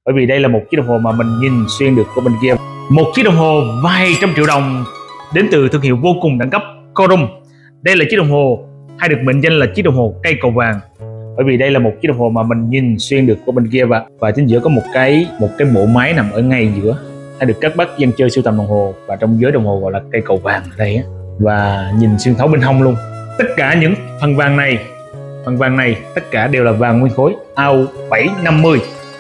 Bởi vì đây là một chiếc đồng hồ mà mình nhìn xuyên được của bên kia. Một chiếc đồng hồ vài trăm triệu đồng đến từ thương hiệu vô cùng đẳng cấp Corum. Đây là chiếc đồng hồ hay được mệnh danh là chiếc đồng hồ cây cầu vàng. Bởi vì đây là một chiếc đồng hồ mà mình nhìn xuyên được của bên kia, và chính giữa có một cái bộ máy nằm ở ngay giữa, hay được các bác dân chơi sưu tầm đồng hồ và trong giới đồng hồ gọi là cây cầu vàng ở đây á, và nhìn xuyên thấu bên hông luôn. Tất cả những phần vàng này tất cả đều là vàng nguyên khối AU 750.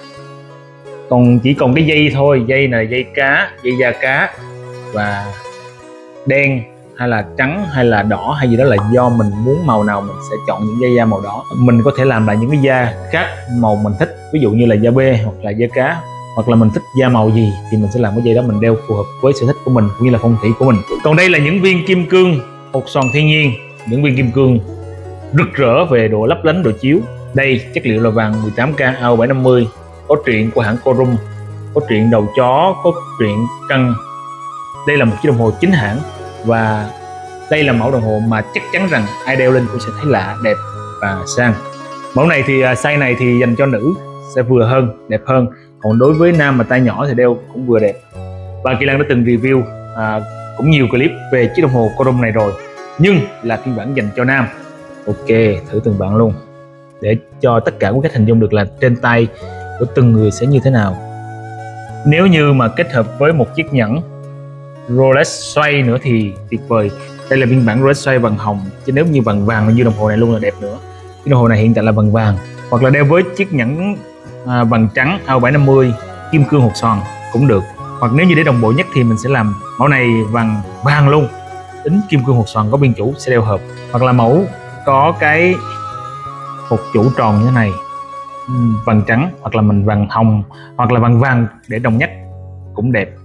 Chỉ còn cái dây thôi, dây này dây cá, dây da cá, và đen hay là trắng hay là đỏ hay gì đó là do mình muốn màu nào mình sẽ chọn những dây da màu đỏ. Mình có thể làm lại những cái da khác màu mình thích, ví dụ như là da bê hoặc là da cá, hoặc là mình thích da màu gì thì mình sẽ làm cái dây đó mình đeo phù hợp với sở thích của mình cũng như là phong thủy của mình. Còn đây là những viên kim cương hột xoàn thiên nhiên, những viên kim cương rực rỡ về độ lấp lánh, độ chiếu. Đây chất liệu là vàng 18K AU 750, có truyện của hãng Corum, có truyện đầu chó, có truyện cân. Đây là một chiếc đồng hồ chính hãng, và đây là mẫu đồng hồ mà chắc chắn rằng ai đeo lên cũng sẽ thấy lạ, đẹp và sang. Mẫu này thì size này thì dành cho nữ sẽ vừa hơn, đẹp hơn, còn đối với nam mà tay nhỏ thì đeo cũng vừa đẹp. Và Kỳ Lân đã từng review cũng nhiều clip về chiếc đồng hồ Corum này rồi, nhưng là phiên bản dành cho nam. Ok, thử từng bạn luôn để cho tất cả quý khách hình dung được là trên tay của từng người sẽ như thế nào. Nếu như mà kết hợp với một chiếc nhẫn Rolex xoay nữa thì tuyệt vời. Đây là phiên bản Rolex xoay vàng hồng, chứ nếu như vàng vàng như đồng hồ này luôn là đẹp nữa. Cái đồng hồ này hiện tại là vàng vàng, hoặc là đeo với chiếc nhẫn vàng trắng AU 750 kim cương hột xoàn cũng được. Hoặc nếu như để đồng bộ nhất thì mình sẽ làm mẫu này vàng vàng luôn, tính kim cương hột xoàn có biên chủ sẽ đeo hợp, hoặc là mẫu có cái hột chủ tròn như thế này, vàng trắng, hoặc là mình vàng hồng, hoặc là vàng vàng để đồng nhất cũng đẹp.